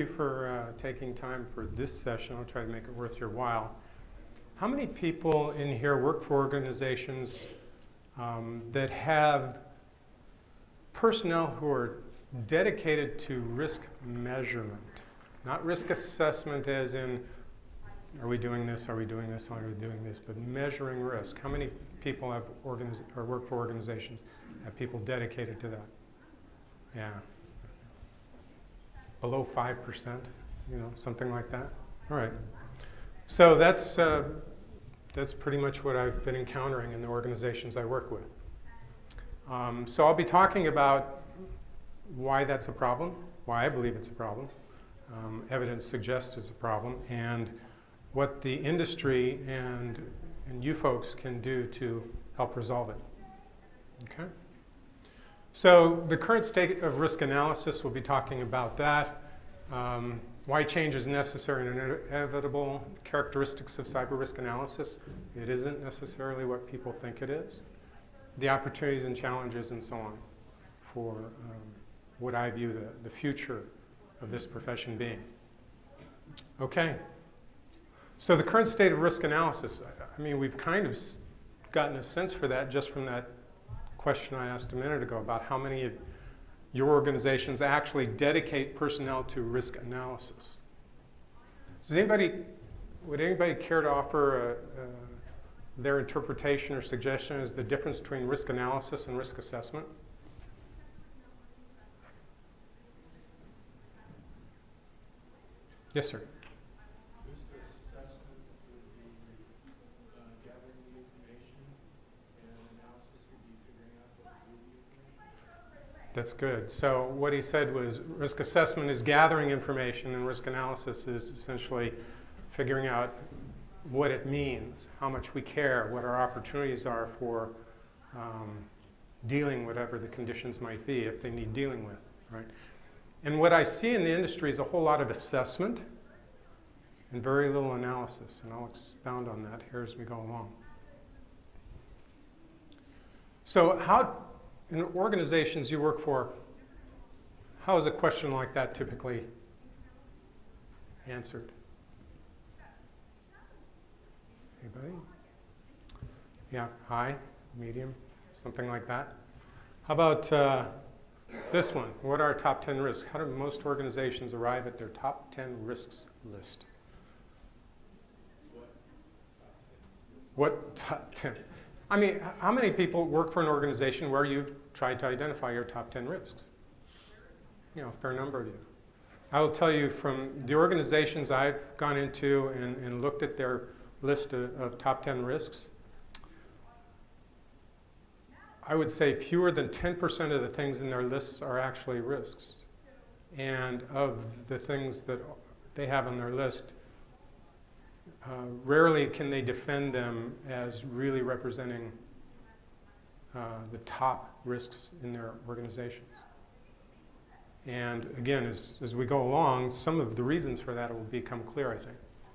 Thank you for taking time for this session. I'll try to make it worth your while. How many people in here work for organizations that have personnel who are dedicated to risk measurement? Not risk assessment as in, are we doing this, are we doing this, are we doing this, but measuring risk. How many people have or work for organizations have people dedicated to that? Yeah. Below 5%, you know, something like that. All right. So that's pretty much what I've been encountering in the organizations I work with. So I'll be talking about why that's a problem, why I believe it's a problem, evidence suggests it's a problem, and what the industry and you folks can do to help resolve it. Okay? So the current state of risk analysis, we'll be talking about that. Why change is necessary and inevitable, characteristics of cyber risk analysis. It isn't necessarily what people think it is. The opportunities and challenges and so on for what I view the future of this profession being. Okay. So the current state of risk analysis, I mean, we've kind of gotten a sense for that just from that question I asked a minute ago about how many of your organizations actually dedicate personnel to risk analysis. Would anybody care to offer their interpretation or suggestion as the difference between risk analysis and risk assessment? Yes, sir. That's good. So what he said was risk assessment is gathering information and risk analysis is essentially figuring out what it means, how much we care, what our opportunities are for dealing whatever the conditions might be if they need dealing with, right? And what I see in the industry is a whole lot of assessment and very little analysis, and I'll expound on that here as we go along. So in organizations you work for, how is a question like that typically answered? Anybody? Yeah, high, medium, something like that. How about this one? What are our top 10 risks? How do most organizations arrive at their top 10 risks list? What top 10? I mean, how many people work for an organization where you've tried to identify your top 10 risks? You know, a fair number of you. I will tell you from the organizations I've gone into and looked at their list of top 10 risks, I would say fewer than 10% of the things in their lists are actually risks. And of the things that they have on their list, rarely can they defend them as really representing the top risks in their organizations. And again, as we go along, some of the reasons for that will become clear, I think.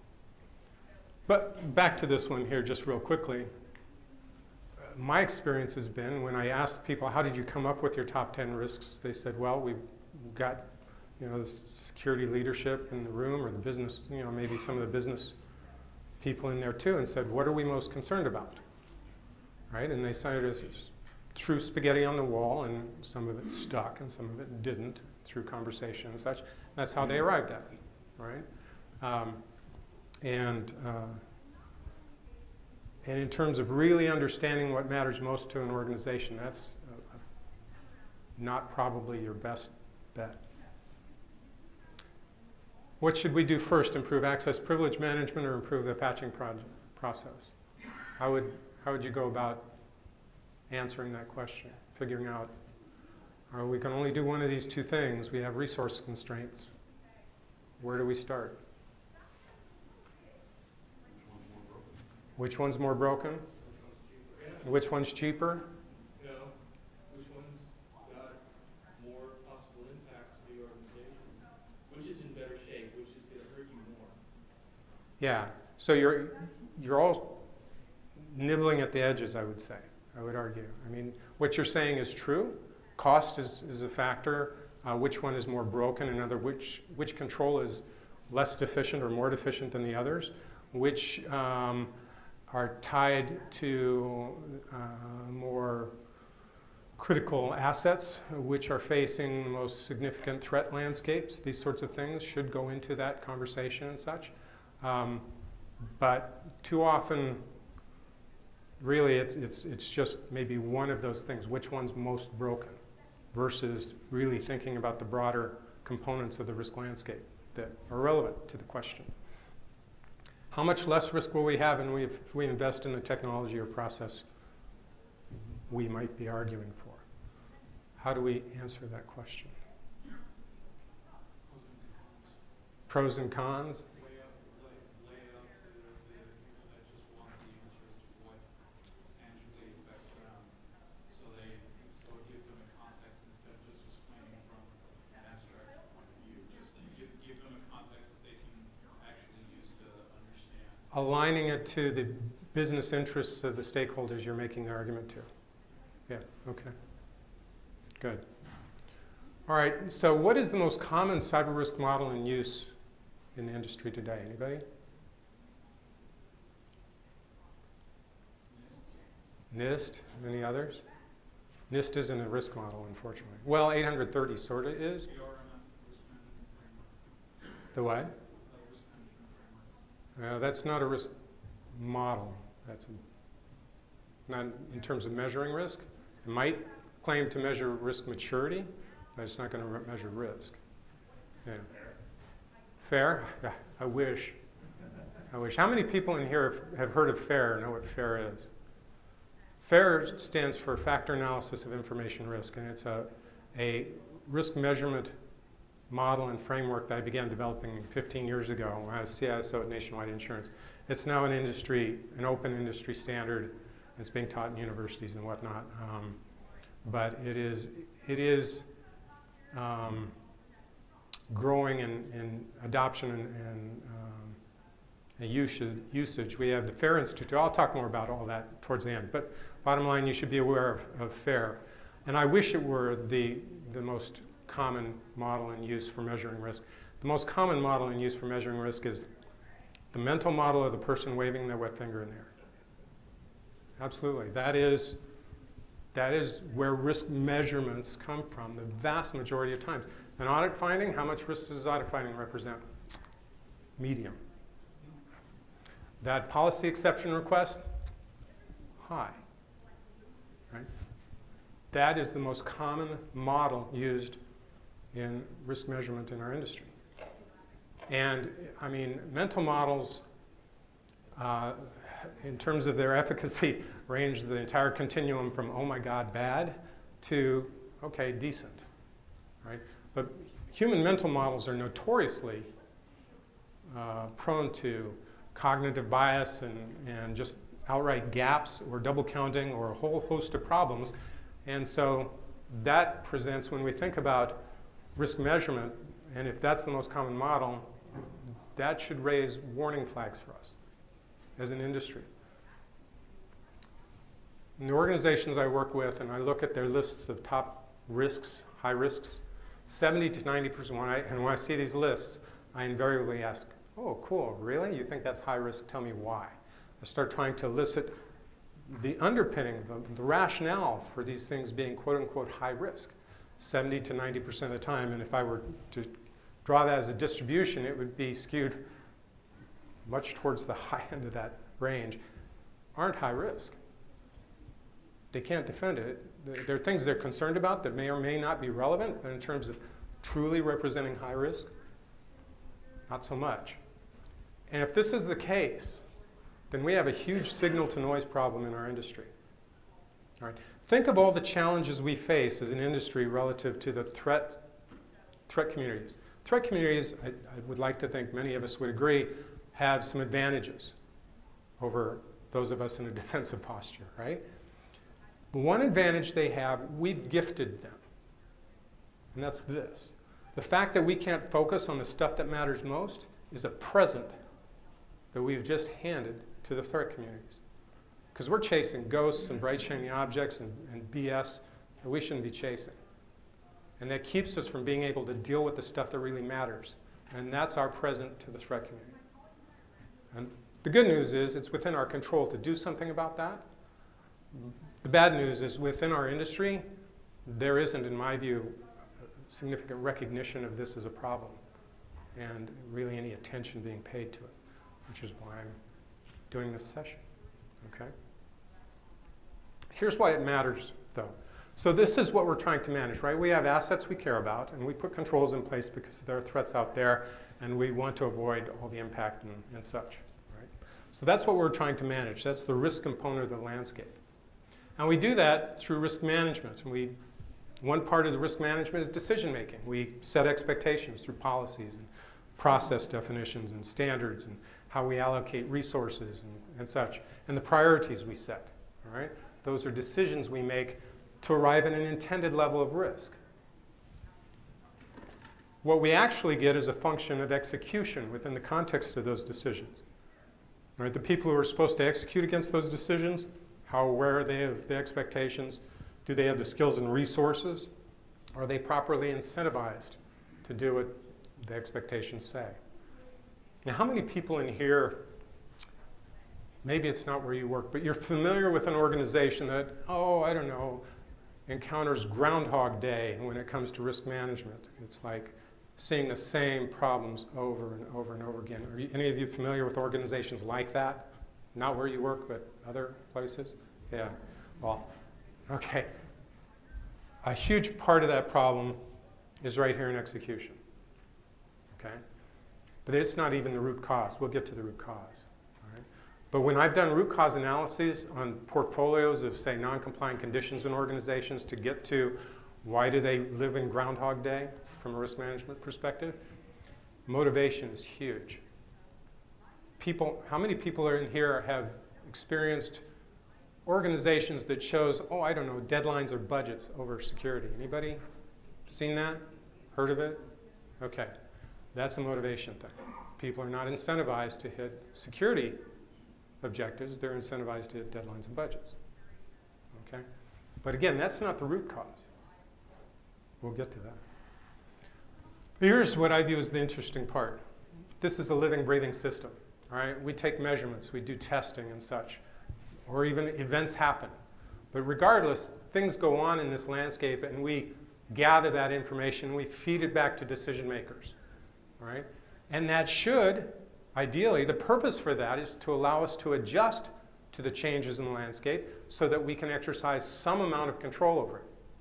But back to this one here just real quickly. My experience has been when I asked people, how did you come up with your top 10 risks? They said, well, we've got, you know, the security leadership in the room or the business, you know, maybe some of the business people in there too, and said, what are we most concerned about? Right? And they cited it as true spaghetti on the wall, and some of it stuck and some of it didn't through conversation and such. That's how they arrived at it, right? And in terms of really understanding what matters most to an organization, that's not probably your best bet. What should we do first? Improve access privilege management or improve the patching process? How would you go about answering that question? Figuring out, we can only do one of these two things. We have resource constraints. Where do we start? Which one's more broken? Which one's cheaper? No. Which one's got more possible impact to the organization? Which is in better shape? Which is going to hurt you more? Yeah. So you're all nibbling at the edges, I would say. I would argue. I mean, what you're saying is true. Cost is a factor. which one is more broken, another which control is less deficient or more deficient than the others, which are tied to more critical assets, which are facing the most significant threat landscapes. These sorts of things should go into that conversation and such. But too often, really, it's just maybe one of those things, which one's most broken, versus really thinking about the broader components of the risk landscape that are relevant to the question. How much less risk will we have if we invest in the technology or process we might be arguing for? How do we answer that question? Pros and cons? Aligning it to the business interests of the stakeholders you're making the argument to. Yeah, okay. Good. All right, so what is the most common cyber risk model in use in the industry today? Anybody? NIST, any others? NIST isn't a risk model, unfortunately. Well, 830 sort of is. The what? That's not a risk model. That's not in terms of measuring risk. It might claim to measure risk maturity, but it's not going to measure risk. Yeah. FAIR? Yeah, I wish. I wish. How many people in here have heard of FAIR, know what FAIR is? FAIR stands for Factor Analysis of Information Risk, and it's a risk measurement model and framework that I began developing 15 years ago when I was CISO at Nationwide Insurance. It's now an open industry standard. It's being taught in universities and whatnot. But it is growing in adoption and usage. We have the FAIR Institute. I'll talk more about all that towards the end. But bottom line, you should be aware of FAIR. And I wish it were the most common model in use for measuring risk. The most common model in use for measuring risk is the mental model of the person waving their wet finger in the air. Absolutely. That is where risk measurements come from the vast majority of times. An audit finding, how much risk does audit finding represent? Medium. That policy exception request? High. Right? That is the most common model used in risk measurement in our industry. And I mean, mental models, in terms of their efficacy, range the entire continuum from, oh my God, bad, to, okay, decent, right? But human mental models are notoriously prone to cognitive bias and just outright gaps or double counting or a whole host of problems. And so that presents, when we think about risk measurement, and if that's the most common model, that should raise warning flags for us as an industry. In the organizations I work with, and I look at their lists of top risks, high risks, 70 to 90%, when I see these lists, I invariably ask, oh, cool, really? You think that's high risk? Tell me why. I start trying to elicit the underpinning, the rationale for these things being quote unquote high risk, 70 to 90% of the time. And if I were to draw that as a distribution, it would be skewed much towards the high end of that range, aren't high risk. They can't defend it. There are things they're concerned about that may or may not be relevant, but in terms of truly representing high risk, not so much. And if this is the case, then we have a huge signal to noise problem in our industry. All right. Think of all the challenges we face as an industry relative to the threat communities. Threat communities, I would like to think many of us would agree, have some advantages over those of us in a defensive posture, right? One advantage they have, we've gifted them, and that's this. The fact that we can't focus on the stuff that matters most is a present that we've just handed to the threat communities. Because we're chasing ghosts and bright shiny objects and BS that we shouldn't be chasing. And that keeps us from being able to deal with the stuff that really matters. And that's our present to the threat community. And the good news is it's within our control to do something about that. The bad news is within our industry, there isn't, in my view, significant recognition of this as a problem and really any attention being paid to it, which is why I'm doing this session. Okay? Here's why it matters, though. So this is what we're trying to manage, right? We have assets we care about, and we put controls in place because there are threats out there, and we want to avoid all the impact and such, right? So that's what we're trying to manage. That's the risk component of the landscape. And we do that through risk management. And one part of the risk management is decision making. We set expectations through policies and process definitions and standards and how we allocate resources and such, and the priorities we set, all right? Those are decisions we make to arrive at an intended level of risk. What we actually get is a function of execution within the context of those decisions. Right? The people who are supposed to execute against those decisions, how aware are they of the expectations? Do they have the skills and resources? Are they properly incentivized to do what the expectations say? Now, how many people in here, maybe it's not where you work, but you're familiar with an organization that, oh, I don't know, encounters Groundhog Day when it comes to risk management? It's like seeing the same problems over and over and over again. Are any of you familiar with organizations like that? Not where you work, but other places? Yeah, well, okay. A huge part of that problem is right here in execution, okay? But it's not even the root cause. We'll get to the root cause, all right? But when I've done root cause analyses on portfolios of, say, non-compliant conditions in organizations to get to why do they live in Groundhog Day from a risk management perspective, motivation is huge. People, how many people are in here have experienced organizations that chose, oh, I don't know, deadlines or budgets over security? Anybody seen that? Heard of it? Okay, that's a motivation thing. People are not incentivized to hit security objectives, they're incentivized to hit deadlines and budgets. Okay? But again, that's not the root cause. We'll get to that. Here's what I view as the interesting part. This is a living, breathing system. All right? We take measurements, we do testing and such, or even events happen. But regardless, things go on in this landscape, and we gather that information, we feed it back to decision makers. All right? And that should, ideally, the purpose for that is to allow us to adjust to the changes in the landscape so that we can exercise some amount of control over it.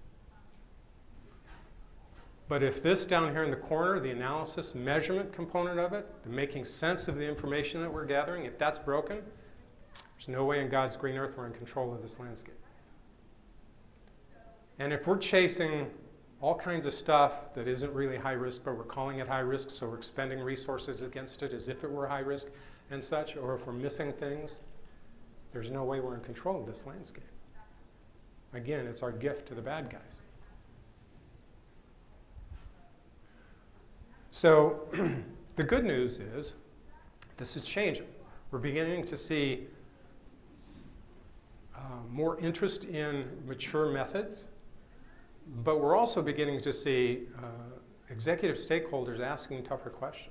But if this down here in the corner, the analysis measurement component of it, the making sense of the information that we're gathering, if that's broken, there's no way in God's green earth we're in control of this landscape. And if we're chasing all kinds of stuff that isn't really high risk, but we're calling it high risk, so we're expending resources against it as if it were high risk and such, or if we're missing things, there's no way we're in control of this landscape. Again, it's our gift to the bad guys. So the good news is this is changing. We're beginning to see more interest in mature methods, but we're also beginning to see executive stakeholders asking tougher questions.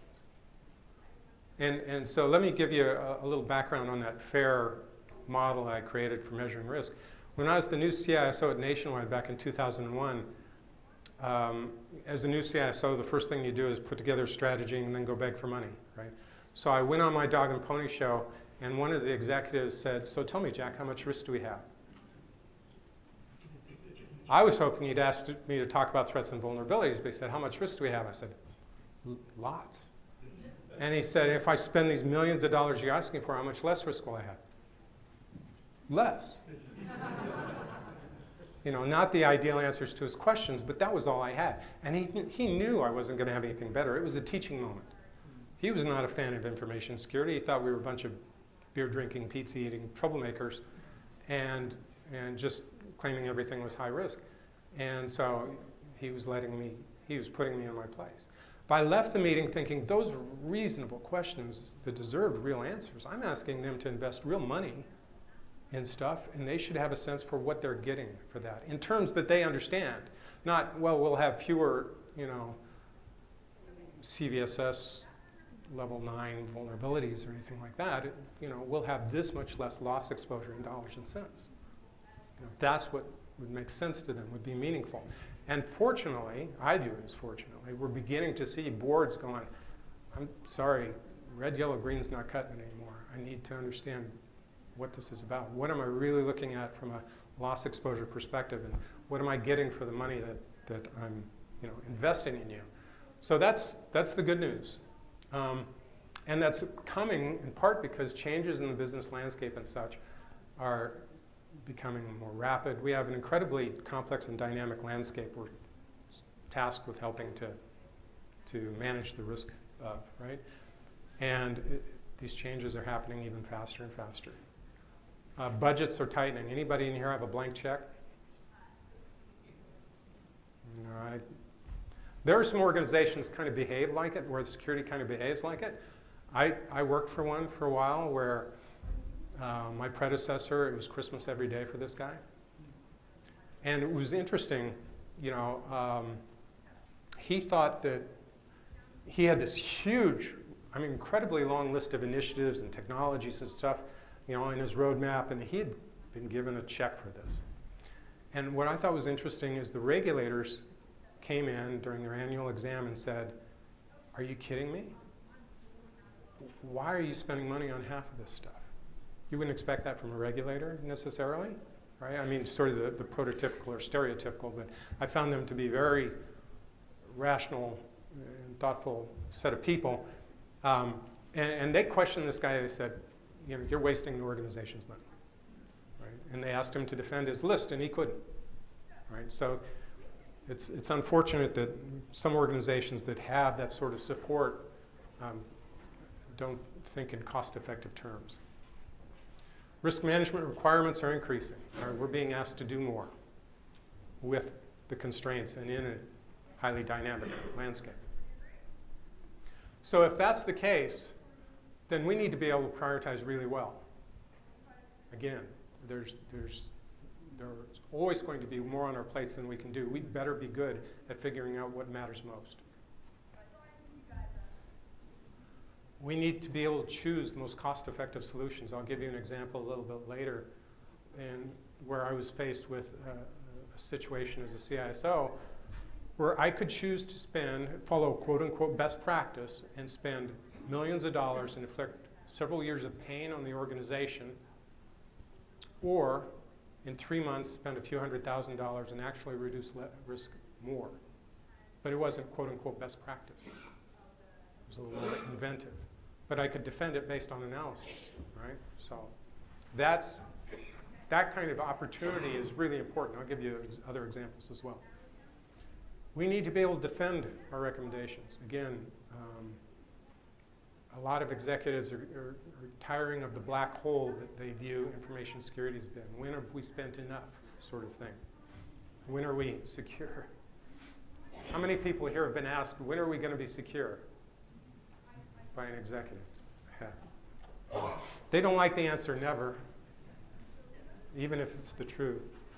And so let me give you a little background on that FAIR model I created for measuring risk. When I was the new CISO at Nationwide back in 2001, as a new CISO, the first thing you do is put together a strategy and then go beg for money, right? So I went on my dog and pony show, and one of the executives said, so tell me, Jack, how much risk do we have? I was hoping he'd asked me to talk about threats and vulnerabilities, but he said, how much risk do we have? I said, lots. And he said, if I spend these millions of dollars you're asking for, how much less risk will I have? Less. You know, not the ideal answers to his questions, but that was all I had. And he knew I wasn't going to have anything better. It was a teaching moment. He was not a fan of information security. He thought we were a bunch of beer-drinking, pizza-eating troublemakers and just claiming everything was high risk. And so he was putting me in my place. But I left the meeting thinking those were reasonable questions that deserved real answers. I'm asking them to invest real money in stuff, and they should have a sense for what they're getting for that in terms that they understand. Not, well, we'll have fewer, you know, CVSS level 9 vulnerabilities or anything like that. You know, we'll have this much less loss exposure in dollars and cents. You know, that's what would make sense to them, would be meaningful. And fortunately, I view it as fortunately, we're beginning to see boards going, I'm sorry, red, yellow, green's not cutting it anymore. I need to understand what this is about. What am I really looking at from a loss exposure perspective, and what am I getting for the money that I'm, you know, investing in you? So that's the good news. And that's coming in part because changes in the business landscape and such are becoming more rapid. We have an incredibly complex and dynamic landscape we're tasked with helping to manage the risk of, right? And these changes are happening even faster and faster. Budgets are tightening. Anybody in here have a blank check? No, there are some organizations kind of behave like it, where the security kind of behaves like it. I worked for one for a while where my predecessor, it was Christmas every day for this guy. And it was interesting, you know, he thought that he had this huge, I mean, incredibly long list of initiatives and technologies and stuff, you know, in his roadmap, and he had been given a check for this. And what I thought was interesting is the regulators came in during their annual exam and said, are you kidding me? Why are you spending money on half of this stuff? You wouldn't expect that from a regulator necessarily, right? I mean, sort of the prototypical or stereotypical, but I found them to be very rational and thoughtful set of people. And they questioned this guy. They said, you know, you're wasting the organization's money, right? And they asked him to defend his list, and he couldn't, right? So it's unfortunate that some organizations that have that sort of support don't think in cost-effective terms. Risk management requirements are increasing. We're being asked to do more with the constraints and in a highly dynamic landscape. So if that's the case, then we need to be able to prioritize really well. Again, there's always going to be more on our plates than we can do. We better be good at figuring out what matters most. We need to be able to choose the most cost-effective solutions. I'll give you an example a little bit later, and where I was faced with a situation as a CISO where I could choose to follow quote-unquote best practice and spend millions of dollars and inflict several years of pain on the organization, or in 3 months spend a few $100,000 and actually reduce risk more. But it wasn't quote-unquote best practice. It was a little more inventive. But I could defend it based on analysis, right? So that kind of opportunity is really important. I'll give you other examples as well. We need to be able to defend our recommendations. Again, a lot of executives are tiring of the black hole that they view information security has been. When have we spent enough, sort of thing? When are we secure? How many people here have been asked, when are we going to be secure? By an executive. They don't like the answer never, even if it's the truth.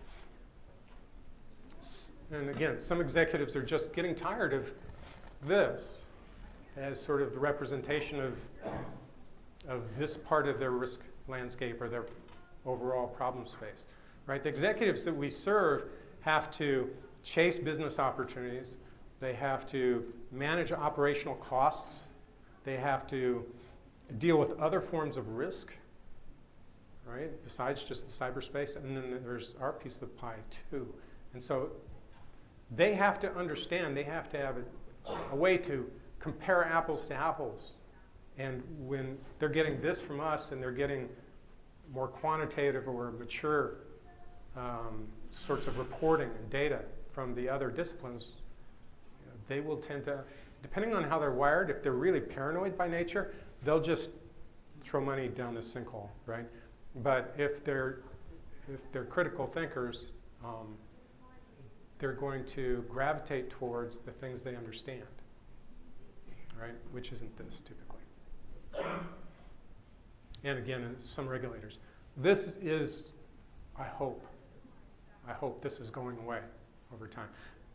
And again, some executives are just getting tired of this as sort of the representation of this part of their risk landscape or their overall problem space, right? The executives that we serve have to chase business opportunities. They have to manage operational costs. They have to deal with other forms of risk, right, besides just the cyberspace. And then there's our piece of the pie, too. And so they have to understand, they have to have a way to compare apples to apples. And when they're getting this from us and they're getting more quantitative or mature sorts of reporting and data from the other disciplines, you know, they will tend to, depending on how they're wired, if they're really paranoid by nature, they'll just throw money down the sinkhole, right? But if they're critical thinkers, they're going to gravitate towards the things they understand, right? Which isn't this typically. And again, some regulators. This is, I hope this is going away over time.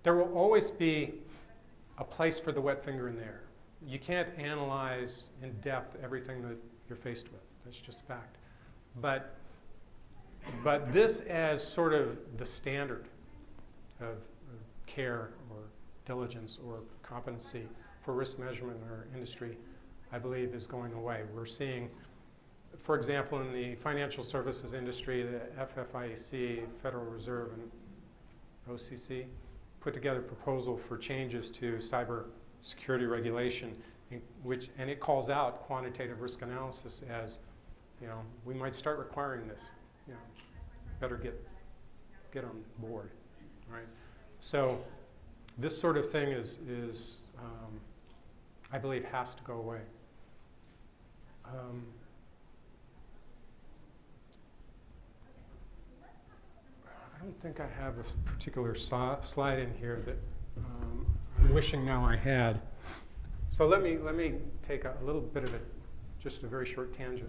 there will always be a place for the wet finger in there. You can't analyze in depth everything that you're faced with. That's just fact. But this as sort of the standard of care or diligence or competency for risk measurement in our industry, I believe, is going away. We're seeing, for example, in the financial services industry, the FFIEC, Federal Reserve, and OCC put together a proposal for changes to cyber security regulation, and it calls out quantitative risk analysis as, we might start requiring this. Better get on board, right? So this sort of thing is I believe, has to go away. I don't think I have a particular slide in here that I'm wishing now I had. So let me take a little bit of just a very short tangent.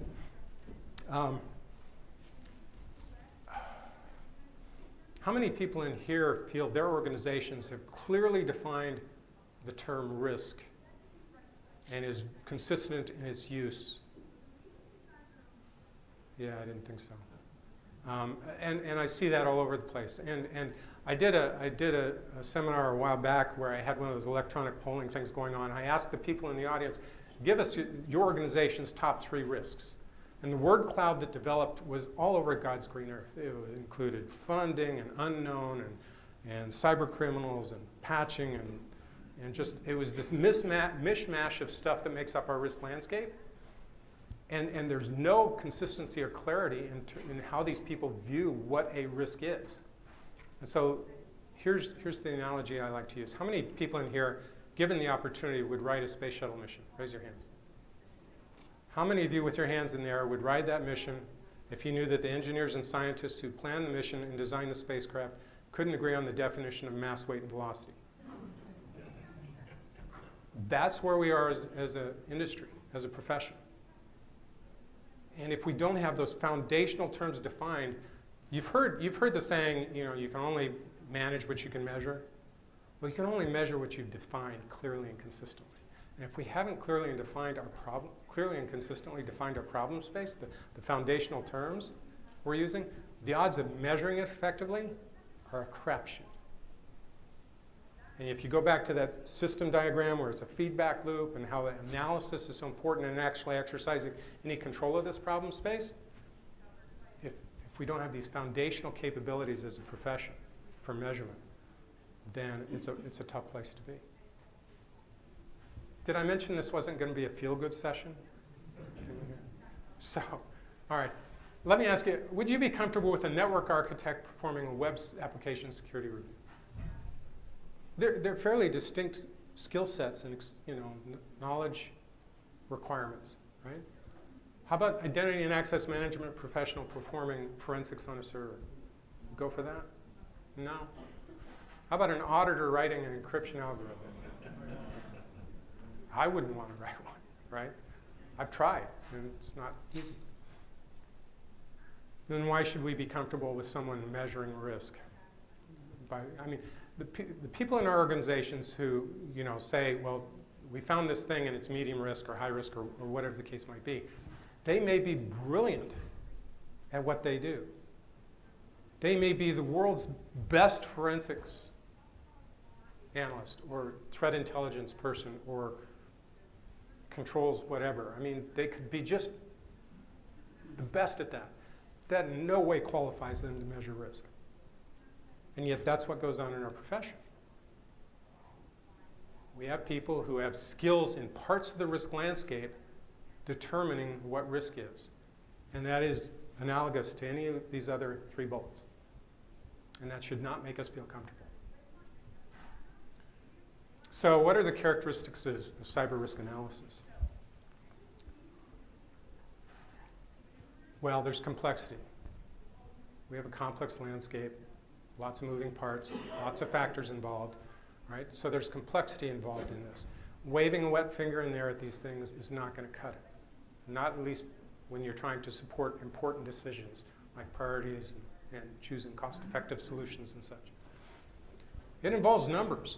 How many people in here feel their organizations have clearly defined the term risk and is consistent in its use? Yeah, I didn't think so. And I see that all over the place. And I did a seminar a while back where I had one of those electronic polling things going on. I asked the people in the audience, give us your organization's top 3 risks. And the word cloud that developed was all over God's green earth. It included funding and unknown and cyber criminals and patching and just, it was this mishmash of stuff that makes up our risk landscape. And there's no consistency or clarity in how these people view what a risk is. And so here's the analogy I like to use. How many people in here, given the opportunity, would ride a space shuttle mission? Raise your hands. How many of you with your hands in there would ride that mission if you knew that the engineers and scientists who planned the mission and designed the spacecraft couldn't agree on the definition of mass, weight, and velocity? That's where we are as an industry, as a profession. And if we don't have those foundational terms defined, you've heard the saying, you can only manage what you can measure. Well, you can only measure what you've defined clearly and consistently. And if we haven't clearly and consistently defined our problem space, the foundational terms we're using, the odds of measuring it effectively are a crapshoot. And if you go back to that system diagram where it's a feedback loop and how analysis is so important in actually exercising any control of this problem space, if we don't have these foundational capabilities as a profession for measurement, then it's a tough place to be. Did I mention this wasn't going to be a feel-good session? So, all right. Let me ask you, would you be comfortable with a network architect performing a web application security review? They're fairly distinct skill sets and knowledge requirements, right? How about identity and access management professional performing forensics on a server? Go for that? No. How about an auditor writing an encryption algorithm? I wouldn't want to write one, right? I've tried, and it's not easy. Then why should we be comfortable with someone measuring risk? The people in our organizations who say, well, we found this thing and it's medium risk or high risk or whatever the case might be, they may be brilliant at what they do. They may be the world's best forensics analyst or threat intelligence person or controls whatever. They could be just the best at that. That in no way qualifies them to measure risk. And yet that's what goes on in our profession. We have people who have skills in parts of the risk landscape determining what risk is. And that is analogous to any of these other 3 bullets. And that should not make us feel comfortable. So what are the characteristics of cyber risk analysis? Well, there's complexity. We have a complex landscape, lots of moving parts, lots of factors involved, right? So there's complexity involved in this. Waving a wet finger in there at these things is not going to cut it. Not at least when you're trying to support important decisions like priorities and choosing cost-effective solutions and such. It involves numbers.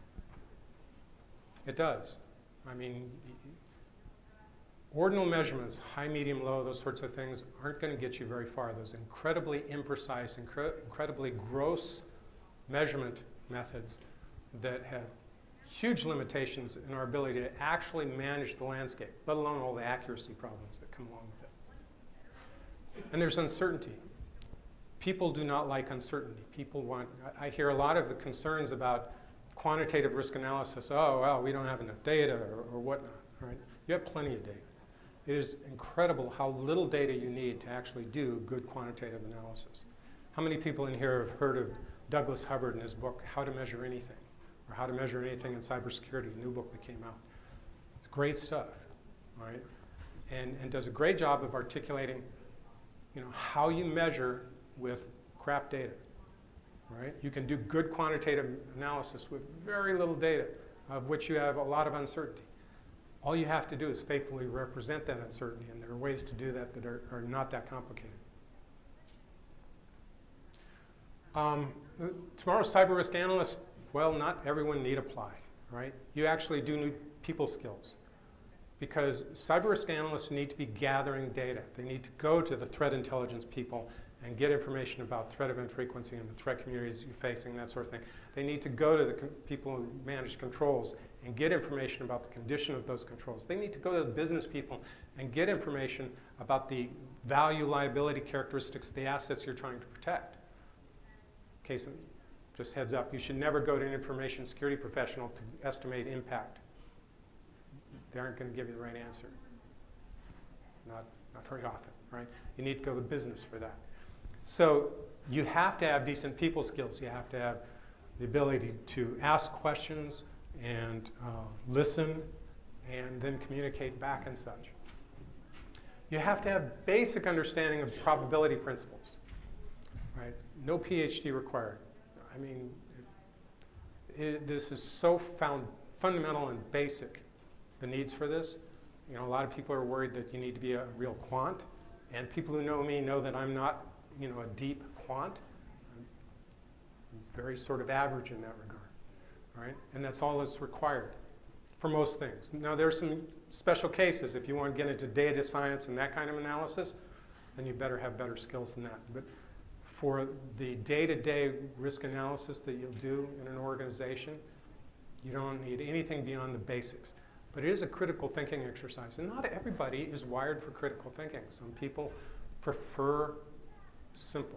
It does. I mean, ordinal measurements, high, medium, low, those sorts of things aren't going to get you very far. Those incredibly imprecise, incredibly gross measurement methods that have huge limitations in our ability to actually manage the landscape, let alone all the accuracy problems that come along with it. And there's uncertainty. People do not like uncertainty. People want, I hear a lot of the concerns about quantitative risk analysis. Oh, well, we don't have enough data or whatnot, right? You have plenty of data. It is incredible how little data you need to actually do good quantitative analysis. How many people in here have heard of Douglas Hubbard and his book, How to Measure Anything, or How to Measure Anything in Cybersecurity, a new book that came out? It's great stuff, right? And does a great job of articulating, how you measure with crap data, right? You can do good quantitative analysis with very little data, of which you have a lot of uncertainty. All you have to do is faithfully represent that uncertainty, and there are ways to do that that are not that complicated. Tomorrow's cyber risk analyst, well, not everyone need apply, right? You actually do need people skills, because cyber risk analysts need to be gathering data. They need to go to the threat intelligence people and get information about threat event frequency and the threat communities you're facing, that sort of thing. They need to go to the people who manage controls and get information about the condition of those controls. They need to go to the business people and get information about the value liability characteristics of the assets you're trying to protect. Okay, so just heads up, you should never go to an information security professional to estimate impact. They aren't going to give you the right answer. Not very often, right? You need to go to business for that. So you have to have decent people skills. You have to have the ability to ask questions and listen and then communicate back and such. You have to have basic understanding of probability principles, right? No PhD required. I mean, this is so fundamental and basic, the needs for this. A lot of people are worried that you need to be a real quant, and people who know me know that I'm not a deep quant. I'm very sort of average in that regard, right? And that's all that's required for most things. Now, there's some special cases. If you want to get into data science and that kind of analysis, then you better have better skills than that. But for the day-to-day risk analysis that you'll do in an organization, you don't need anything beyond the basics. But it is a critical thinking exercise, and not everybody is wired for critical thinking. Some people prefer simple.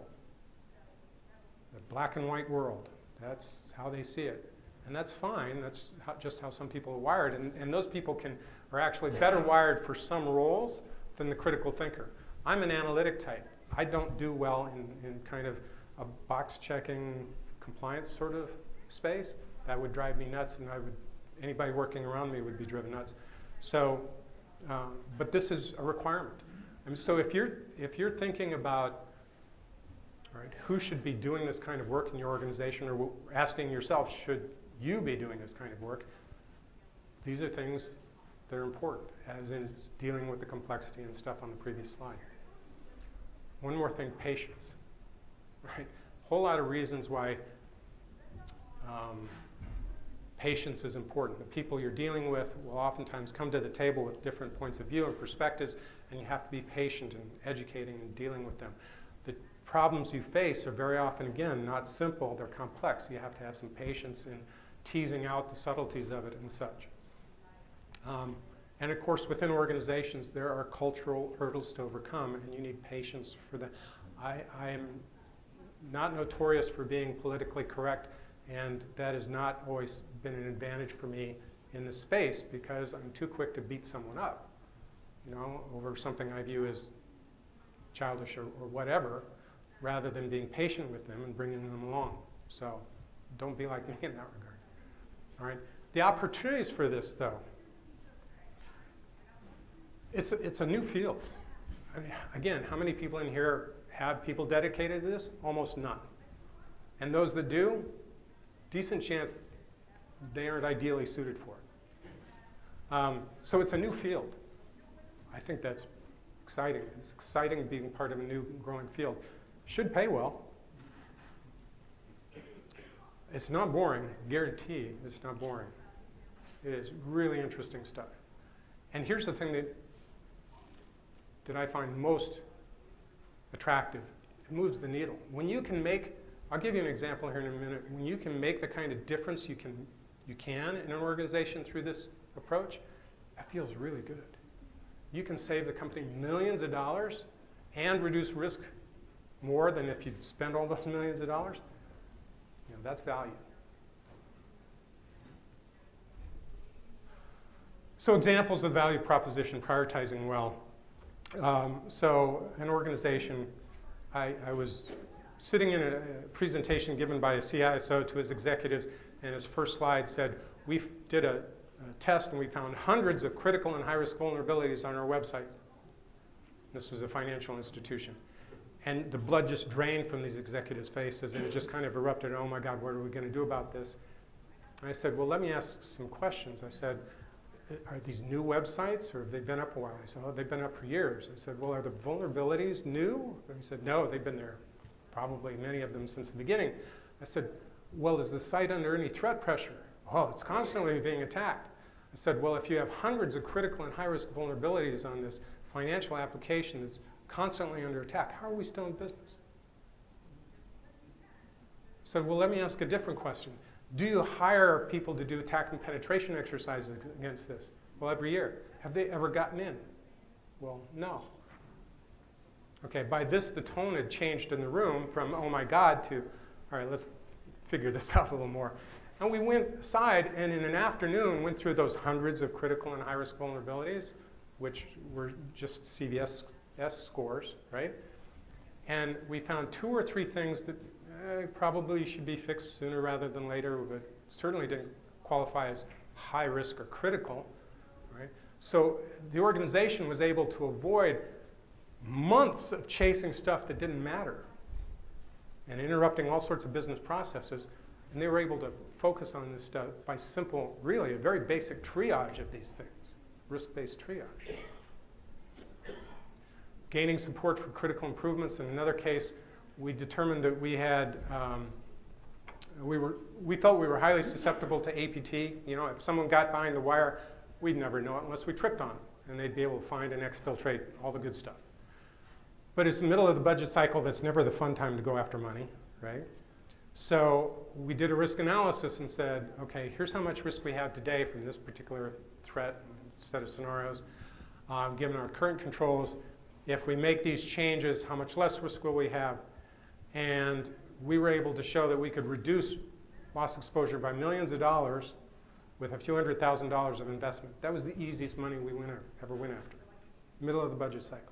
The black and white world, that's how they see it. And that's fine, that's just how some people are wired. And those people are actually better wired for some roles than the critical thinker. I'm an analytic type. I don't do well in kind of a box-checking compliance sort of space. That would drive me nuts, and anybody working around me would be driven nuts. So, but this is a requirement. I mean, so if you're thinking about, all right, who should be doing this kind of work in your organization, or asking yourself, should you be doing this kind of work, these are things that are important, as is dealing with the complexity and stuff on the previous slide. One more thing, patience, right? A whole lot of reasons why patience is important. The people you're dealing with will oftentimes come to the table with different points of view and perspectives, and you have to be patient in educating and dealing with them. The problems you face are very often, again, not simple, they're complex. You have to have some patience in teasing out the subtleties of it and such. And of course, within organizations, there are cultural hurdles to overcome, and you need patience for that. I am not notorious for being politically correct, and that has not always been an advantage for me in the space, because I'm too quick to beat someone up, over something I view as childish or whatever, rather than being patient with them and bringing them along. So don't be like me in that regard. All right. The opportunities for this, though, it's a new field. I mean, again, how many people in here have people dedicated to this? Almost none. And those that do, decent chance they aren't ideally suited for it. So it's a new field. I think that's exciting. It's exciting being part of a new growing field. Should pay well. It's not boring, guarantee it's not boring. It is really interesting stuff. And here's the thing that I find most attractive. It moves the needle. When you can make, I'll give you an example here in a minute, when you can make the kind of difference you can in an organization through this approach, that feels really good. You can save the company millions of dollars and reduce risk more than if you'd spend all those millions of dollars. You know, that's value. So examples of value proposition, prioritizing well. So an organization, I was sitting in a presentation given by a CISO to his executives, and his first slide said, we did a test and we found hundreds of critical and high-risk vulnerabilities on our website. This was a financial institution. And the blood just drained from these executives' faces, and it just kind of erupted. Oh my God, what are we going to do about this? And I said, well, let me ask some questions. I said, are these new websites, or have they been up a while? He said, oh, they've been up for years. I said, well, are the vulnerabilities new? And he said, no, they've been there, probably many of them since the beginning. I said, well, is the site under any threat pressure? Oh, it's constantly being attacked. I said, well, if you have hundreds of critical and high-risk vulnerabilities on this financial application that's constantly under attack, how are we still in business? I said, well, let me ask a different question. Do you hire people to do attack and penetration exercises against this? Well, every year. Have they ever gotten in? Well, no. Okay, by this, the tone had changed in the room from, oh my God, to, all right, let's figure this out a little more. And we went aside and in an afternoon went through those hundreds of critical and high-risk vulnerabilities, which were just CVS scores, right? And we found 2 or 3 things that probably should be fixed sooner rather than later, but certainly didn't qualify as high risk or critical, right? So the organization was able to avoid months of chasing stuff that didn't matter and interrupting all sorts of business processes. And they were able to focus on this stuff by simple, really a very basic triage of these things, risk-based triage. Gaining support for critical improvements. In another case, we determined that we had, we felt we were highly susceptible to APT. You know, if someone got behind the wire, we'd never know it unless we tripped on it, and they'd be able to find and exfiltrate all the good stuff. But it's the middle of the budget cycle. That's never the fun time to go after money, right? So we did a risk analysis and said, okay, here's how much risk we have today from this particular threat set of scenarios, given our current controls. If we make these changes, how much less risk will we have? And we were able to show that we could reduce loss exposure by millions of dollars with a few $100,000 of investment. That was the easiest money we ever went after, middle of the budget cycle.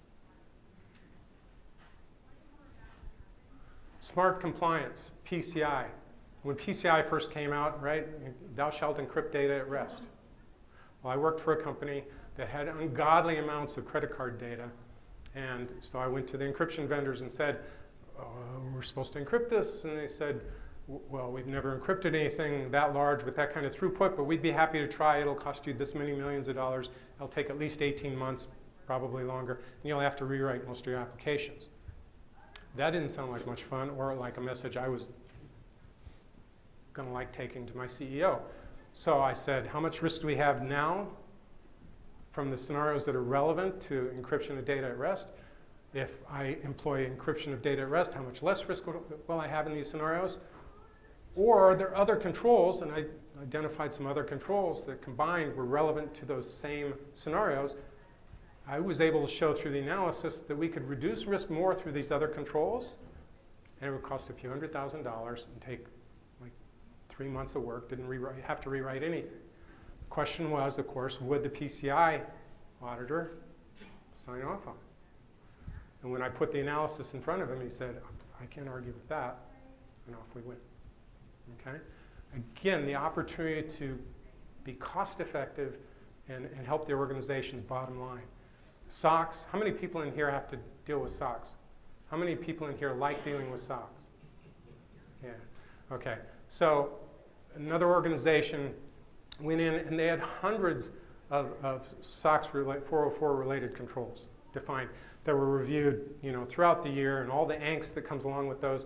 Smart compliance, PCI. When PCI first came out, right, thou shalt encrypt data at rest. Well, I worked for a company that had ungodly amounts of credit card data, and so I went to the encryption vendors and said, we're supposed to encrypt this, and they said, well, we've never encrypted anything that large with that kind of throughput, but we'd be happy to try. It'll cost you this many millions of dollars. It'll take at least 18 months, probably longer, and you'll have to rewrite most of your applications. That didn't sound like much fun or like a message I was going to like taking to my CEO. So I said, how much risk do we have now from the scenarios that are relevant to encryption of data at rest? If I employ encryption of data at rest, how much less risk will I have in these scenarios? Or are there other controls, and I identified some other controls that combined were relevant to those same scenarios. I was able to show through the analysis that we could reduce risk more through these other controls, and it would cost a few $100,000 and take like 3 months of work, didn't have to rewrite anything. The question was, of course, would the PCI auditor sign off on it? And when I put the analysis in front of him, he said, I can't argue with that, and off we went. Okay? Again, the opportunity to be cost effective and help the organization's bottom line. SOX, how many people in here have to deal with SOX? How many people in here like dealing with SOX? Yeah, okay. So another organization went in and they had hundreds of SOX 404 related controls defined that were reviewed, you know, throughout the year and all the angst that comes along with those.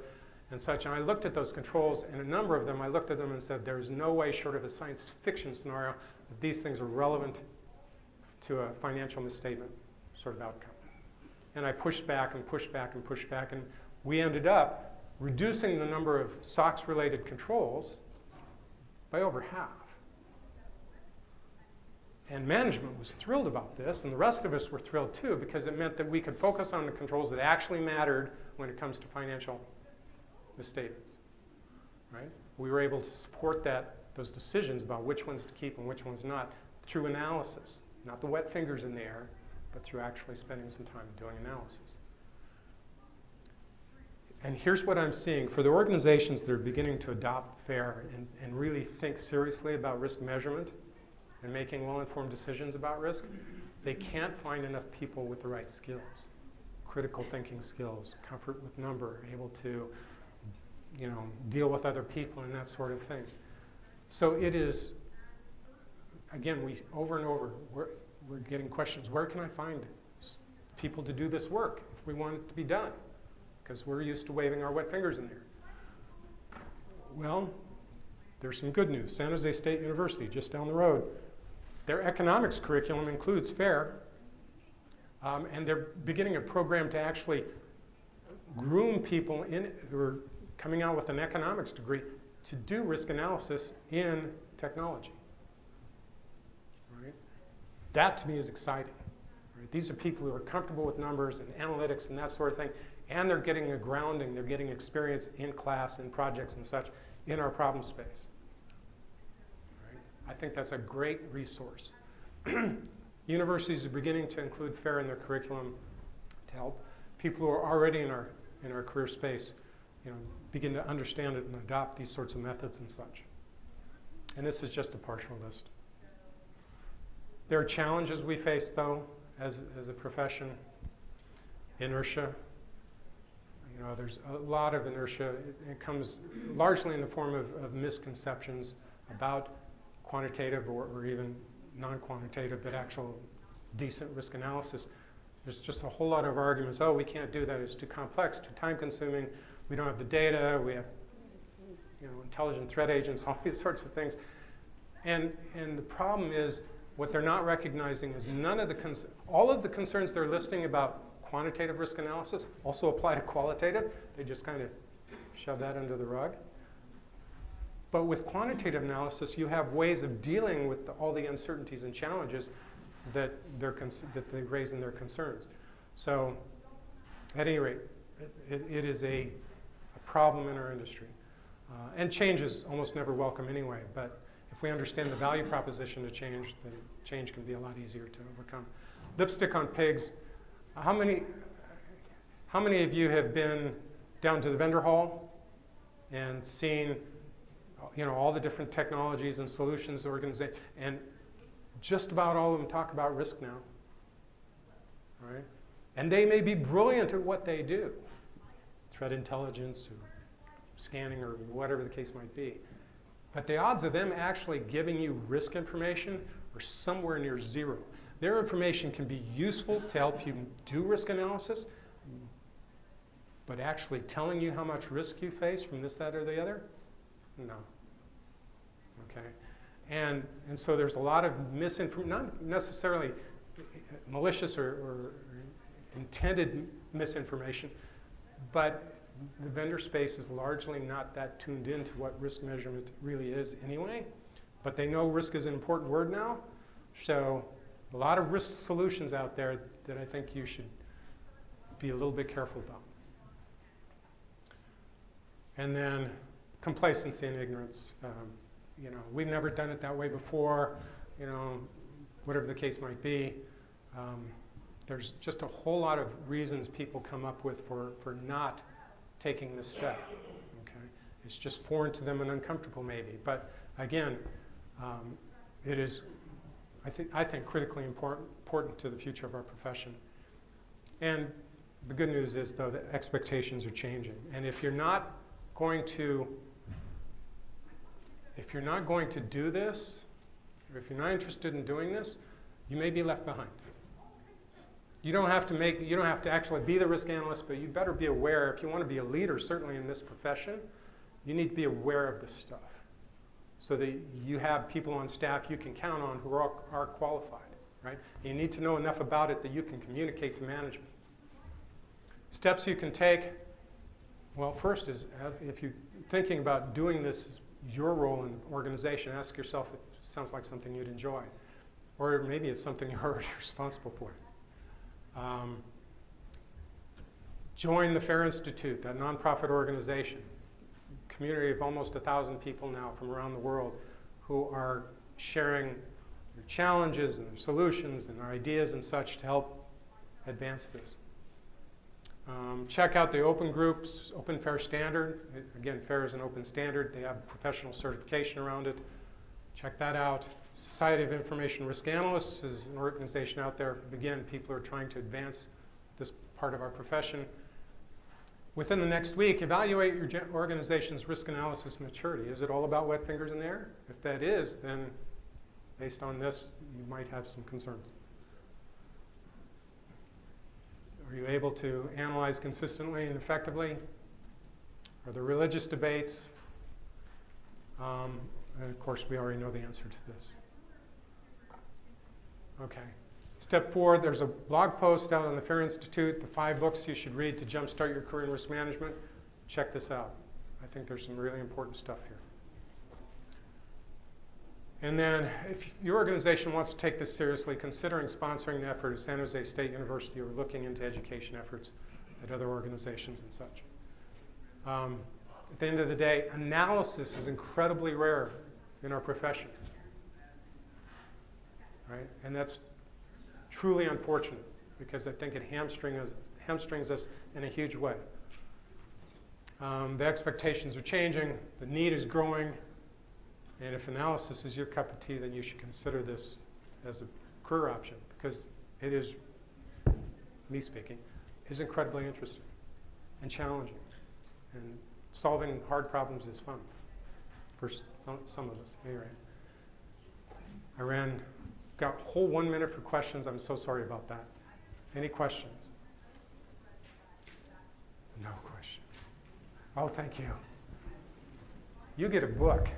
and such. And I looked at those controls, and a number of them, I looked at them and said, there's no way short of a science fiction scenario that these things are relevant to a financial misstatement sort of outcome. And I pushed back and pushed back and pushed back, and we ended up reducing the number of SOX-related controls by over half. And management was thrilled about this, and the rest of us were thrilled too, because it meant that we could focus on the controls that actually mattered when it comes to financial misstatements, right? We were able to support those decisions about which ones to keep and which ones not through analysis. Not the wet fingers in the air, but through actually spending some time doing analysis. And here's what I'm seeing. For the organizations that are beginning to adopt FAIR and really think seriously about risk measurement and making well-informed decisions about risk, they can't find enough people with the right skills. Critical thinking skills, comfort with number, able to deal with other people and that sort of thing. So it is, again, over and over, we're getting questions, where can I find people to do this work if we want it to be done? Because we're used to waving our wet fingers in the air. Well, there's some good news. San Jose State University, just down the road, their economics curriculum includes FAIR, and they're beginning a program to actually groom people who are coming out with an economics degree to do risk analysis in technology. Right? That to me is exciting. Right? These are people who are comfortable with numbers and analytics and that sort of thing, and they're getting a grounding, they're getting experience in class, in projects and such, in our problem space. Right? I think that's a great resource. Universities are beginning to include FAIR in their curriculum to help people who are already in our career space begin to understand it and adopt these sorts of methods and such. And this is just a partial list. There are challenges we face, though, as a profession. Inertia. There's a lot of inertia. It comes largely in the form of misconceptions about quantitative or even non-quantitative, but actual decent risk analysis. There's just a whole lot of arguments. Oh, we can't do that. It's too complex, too time-consuming. We don't have the data. We have intelligent threat agents, all these sorts of things. And the problem is what they're not recognizing is all of the concerns they're listing about quantitative risk analysis also apply to qualitative. They just kind of shove that under the rug. But with quantitative analysis, you have ways of dealing with all the uncertainties and challenges that they raise in their concerns. So at any rate, it is a problem in our industry. And change is almost never welcome anyway, but if we understand the value proposition to change, then change can be a lot easier to overcome. Lipstick on pigs. How many of you have been down to the vendor hall and seen all the different technologies and solutions organization, and just about all of them talk about risk now, right? And they may be brilliant at what they do, threat intelligence or scanning or whatever the case might be. But the odds of them actually giving you risk information are somewhere near zero. Their information can be useful to help you do risk analysis, but actually telling you how much risk you face from this, that, or the other? No. Okay? And so there's a lot of misinformation, not necessarily malicious or intended misinformation, but the vendor space is largely not that tuned into what risk measurement really is anyway. But they know risk is an important word now. So a lot of risk solutions out there that I think you should be a little bit careful about. And then complacency and ignorance. We've never done it that way before, whatever the case might be. There's just a whole lot of reasons people come up with for not taking this step. Okay? It's just foreign to them and uncomfortable maybe. But again, it is, I think critically important to the future of our profession. And the good news is, though, that expectations are changing. And if you're not going to do this, or if you're not interested in doing this, you may be left behind. You don't have to actually be the risk analyst, but you better be aware. If you want to be a leader, certainly in this profession, you need to be aware of this stuff so that you have people on staff you can count on who are qualified, right? You need to know enough about it that you can communicate to management. Steps you can take, well, first is if you're thinking about doing this, your role in the organization, ask yourself if it sounds like something you'd enjoy. Or maybe it's something you're already responsible for. Join the FAIR Institute, that nonprofit organization. Community of almost 1,000 people now from around the world who are sharing their challenges and their solutions and their ideas and such to help advance this. Check out the open groups, Open FAIR Standard. Again, FAIR is an open standard. They have professional certification around it. Check that out. Society of Information Risk Analysts is an organization out there. Again, people are trying to advance this part of our profession. Within the next week, evaluate your organization's risk analysis maturity. Is it all about wet fingers in the air? If that is, then based on this, you might have some concerns. Are you able to analyze consistently and effectively? Are there religious debates? And of course, we already know the answer to this. Okay. Step 4, there's a blog post out on the FAIR Institute, the 5 books you should read to jumpstart your career in risk management. Check this out. I think there's some really important stuff here. And then, if your organization wants to take this seriously, considering sponsoring the effort at San Jose State University or looking into education efforts at other organizations and such. At the end of the day, analysis is incredibly rare in our profession, right? And that's truly unfortunate because I think it hamstrings us in a huge way. The expectations are changing, the need is growing, and if analysis is your cup of tea, then you should consider this as a career option because it is, me speaking, is incredibly interesting and challenging. And solving hard problems is fun for some of us. Anyway, got a whole 1 minute for questions. I'm so sorry about that. Any questions? No questions. Oh, thank you. You get a book.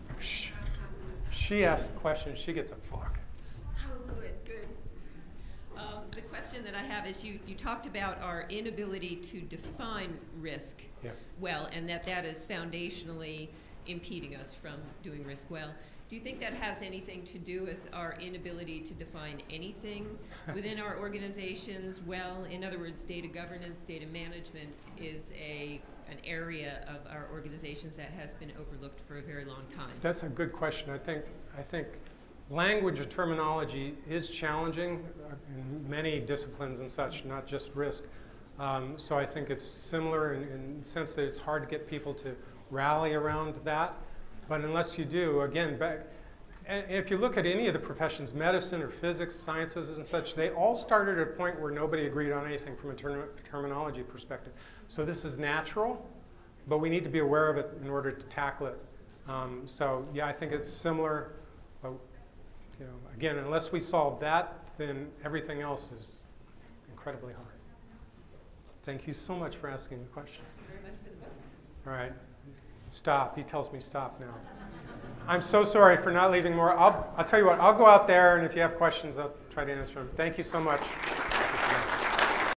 She asked a question, she gets a book. Oh, good, good. The question that I have is you talked about our inability to define risk well, and that is foundationally impeding us from doing risk well. Do you think that has anything to do with our inability to define anything within our organizations well? In other words, data governance, data management is an area of our organizations that has been overlooked for a very long time. That's a good question. I think language or terminology is challenging in many disciplines and such, not just risk. So I think it's similar in the sense that it's hard to get people to rally around that. But unless you do, again, and if you look at any of the professions, medicine or physics, sciences and such, they all started at a point where nobody agreed on anything from a terminology perspective. So this is natural, but we need to be aware of it in order to tackle it. So yeah, I think it's similar. But you know, again, unless we solve that, then everything else is incredibly hard. Thank you so much for asking the question. Thank you very much for the book. All right. Stop. He tells me stop now. I'm so sorry for not leaving more. I'll tell you what, I'll go out there, and if you have questions, I'll try to answer them. Thank you so much.